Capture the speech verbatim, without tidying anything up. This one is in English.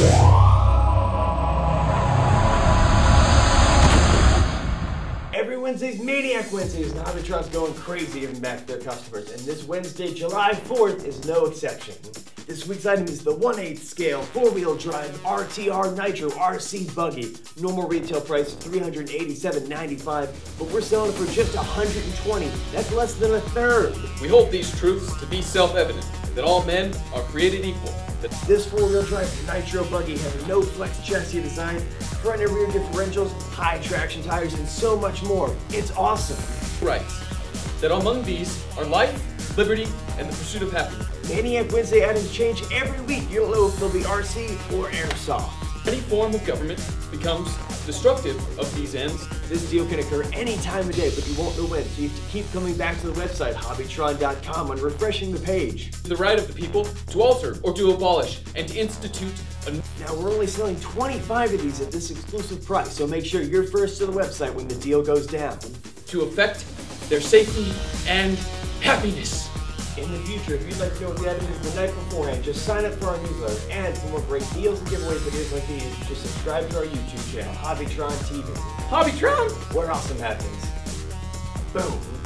Every Wednesday's Maniac Wednesdays, and Hobbytron's going crazy giving back to their customers, and this Wednesday, July fourth, is no exception. This week's item is the one eighth scale four-wheel drive R T R Nitro R C Buggy. Normal retail price three hundred eighty-seven ninety-five, but we're selling it for just one hundred twenty. That's less than a third. We hold these truths to be self-evident, that all men are created equal. That this four-wheel drive Nitro Buggy has a no-flex chassis design, front and rear differentials, high traction tires, and so much more. It's awesome. Right. That among these are life, liberty, and the pursuit of happiness. Maniac Wednesday items change every week. You don't know if they'll be R C or airsoft. Any form of government becomes destructive of these ends. This deal can occur any time of day, but you won't know when, so you have to keep coming back to the website, hobbytron dot com, and refreshing the page. The right of the people to alter or to abolish and to institute a... Now, we're only selling twenty-five of these at this exclusive price, so make sure you're first to the website when the deal goes down. To affect their safety and happiness. In the future, if you'd like to know what the item is the night beforehand, just sign up for our newsletter. And for more great deals and giveaway videos like these, just subscribe to our YouTube channel, Hobbytron T V. Hobbytron! Where awesome happens. Boom.